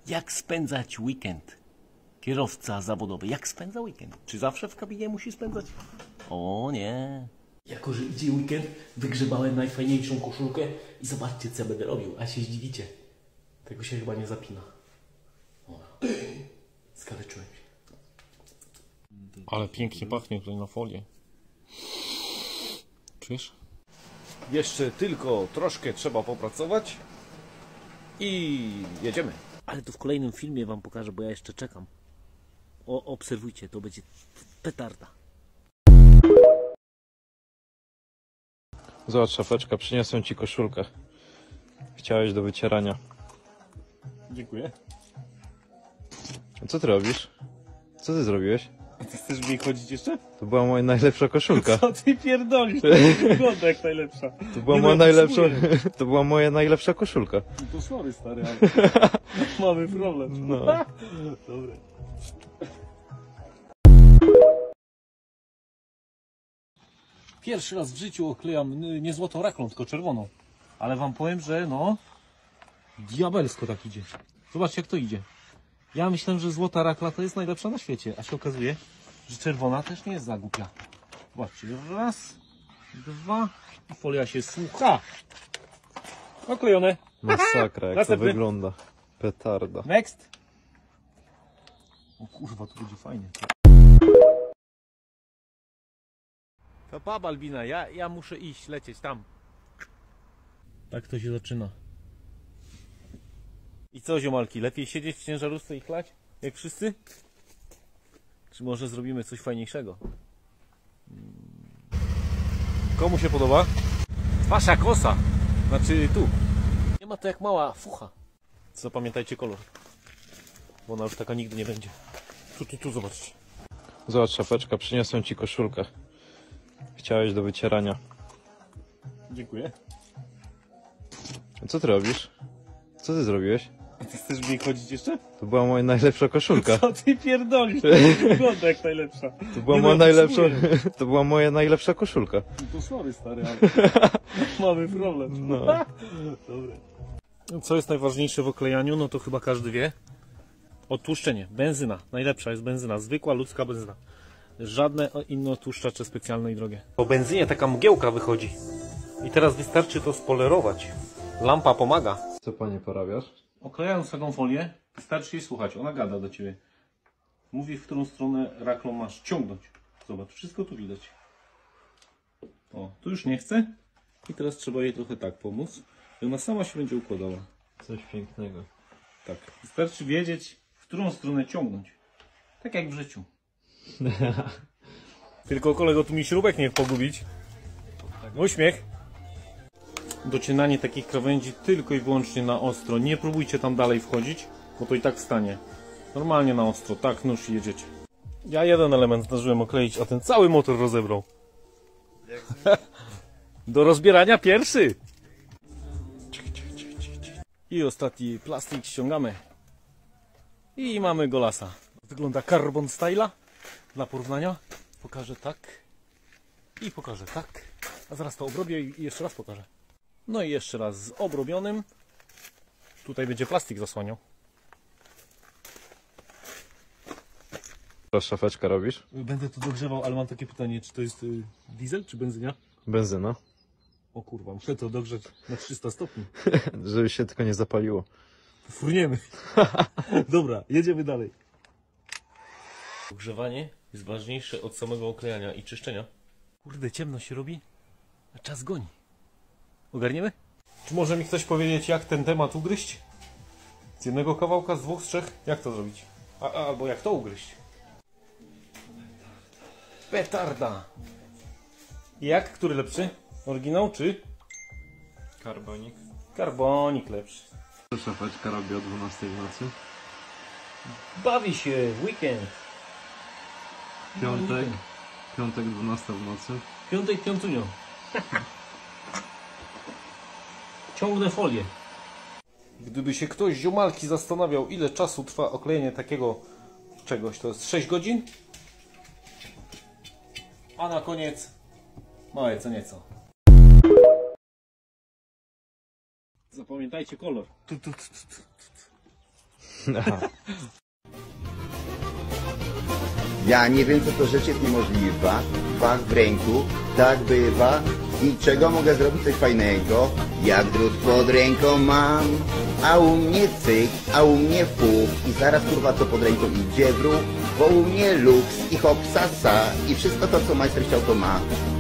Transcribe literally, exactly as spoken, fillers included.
Jak spędzać weekend? Kierowca zawodowy, jak spędza weekend? Czy zawsze w kabinie musi spędzać? O nie. Jako że idzie weekend, wygrzebałem najfajniejszą koszulkę i zobaczcie, co będę robił, a się zdziwicie. Tego się chyba nie zapina. O. Skaleczyłem się. Ale pięknie pachnie tutaj na folię. Czujesz? Jeszcze tylko troszkę trzeba popracować i jedziemy. Ale to w kolejnym filmie wam pokażę, bo ja jeszcze czekam. O, obserwujcie, to będzie petarda. Zobacz, szafeczka, przyniosłem ci koszulkę. Chciałeś do wycierania. Dziękuję. A co ty robisz? Co ty zrobiłeś? Ty chcesz w niej chodzić jeszcze? To była moja najlepsza koszulka. Co ty pierdolisz? To nie wygląda jak najlepsza. To była Nie moja no, najlepsza. potrzebuję. To była moja najlepsza koszulka. No to sorry, stary, ale mamy problem. No. Dobra. Pierwszy raz w życiu oklejam nie złotą raklą, tylko czerwoną. Ale wam powiem, że no diabelsko tak idzie. Zobaczcie, jak to idzie. Ja myślałem, że złota rakla to jest najlepsza na świecie, a się okazuje, że czerwona też nie jest za głupia. Zobaczcie, raz, dwa i folia się słucha. Oklejone. Masakra, jak Następny. to wygląda. Petarda. Next. O kurwa, to będzie fajnie. To pa, Balbina, ja, ja muszę iść, lecieć tam. Tak to się zaczyna. I co, ziomalki, lepiej siedzieć w ciężarówce i chlać, jak wszyscy? Czy może zrobimy coś fajniejszego? Komu się podoba? Wasza kosa! Znaczy tu. Nie ma to jak mała fucha. Zapamiętajcie kolor. Bo ona już taka nigdy nie będzie. Tu, tu, tu, zobaczcie. Zobacz, szafeczka, przyniosłem ci koszulkę. Chciałeś do wycierania. Dziękuję. A co ty robisz? Co ty zrobiłeś? Ty chcesz w niej chodzić jeszcze? To była moja najlepsza koszulka. Co ty pierdolisz? To nie wygląda jak najlepsza. To była Nie moja no, najlepsza. potrzebuję. To była moja najlepsza koszulka. No to sorry, stary, ale mamy problem. No. Dobra. Co jest najważniejsze w oklejaniu? No to chyba każdy wie. Odtłuszczenie. Benzyna. Najlepsza jest benzyna. Zwykła ludzka benzyna. Żadne inne odtłuszczacze specjalne i drogie. Po benzynie taka mgiełka wychodzi. I teraz wystarczy to spolerować. Lampa pomaga. Co, panie, porabiasz? Oklejając taką folię, wystarczy jej słuchać. Ona gada do ciebie. Mówi, w którą stronę raklą masz ciągnąć. Zobacz, wszystko tu widać. O, tu już nie chce. I teraz trzeba jej trochę tak pomóc. I ona sama się będzie układała. Coś pięknego. Tak. Wystarczy wiedzieć, w którą stronę ciągnąć. Tak jak w życiu. Tylko, kolego, tu mi śrubek nie pogubić. Uśmiech. Docinanie takich krawędzi tylko i wyłącznie na ostro. Nie próbujcie tam dalej wchodzić, bo to i tak wstanie. Normalnie na ostro. Tak, nóż i jedziecie. Ja jeden element zdążyłem okleić, a ten cały motor rozebrał. Do rozbierania pierwszy. I ostatni plastik ściągamy. I mamy golasa. Wygląda Carbon Styla. Dla porównania pokażę tak. I pokażę tak. A zaraz to obrobię i jeszcze raz pokażę. No i jeszcze raz z obrobionym. Tutaj będzie plastik zasłaniał. Co, szafeczka, robisz? Będę to dogrzewał, ale mam takie pytanie, czy to jest y, diesel czy benzynia? Benzyna. O kurwa, muszę to dogrzeć na trzysta stopni. Żeby się tylko nie zapaliło. Furniemy. Dobra, jedziemy dalej. Ogrzewanie jest ważniejsze od samego oklejania i czyszczenia. Kurde, ciemno się robi, a czas goni. Ogarniemy? Czy może mi ktoś powiedzieć, jak ten temat ugryźć? Z jednego kawałka, z dwóch, z trzech? Jak to zrobić? A, a, albo jak to ugryźć? Petarda! Jak? Który lepszy? Oryginał czy? Karbonik. Karbonik lepszy. Co szafeczka robi o dwunastej w nocy? Bawi się w weekend. Piątek. Piątek, dwunasta w nocy. Piątek, piątunio. Ciągnę folię. Gdyby się ktoś ziomalki zastanawiał, ile czasu trwa oklejenie takiego czegoś, to jest sześć godzin. A na koniec małe co nieco. Zapamiętajcie kolor. Tu, tu, tu, tu, tu, tu. Ja nie wiem, co to rzecz jest niemożliwa. Fach w ręku, tak bywa. I czego mogę zrobić coś fajnego? Jak drut pod ręką mam. A u mnie cyk, a u mnie fuk. I zaraz kurwa co pod ręką idzie w ruch. Bo u mnie luks i hop sa sa. I wszystko to, co majster chciał, to ma.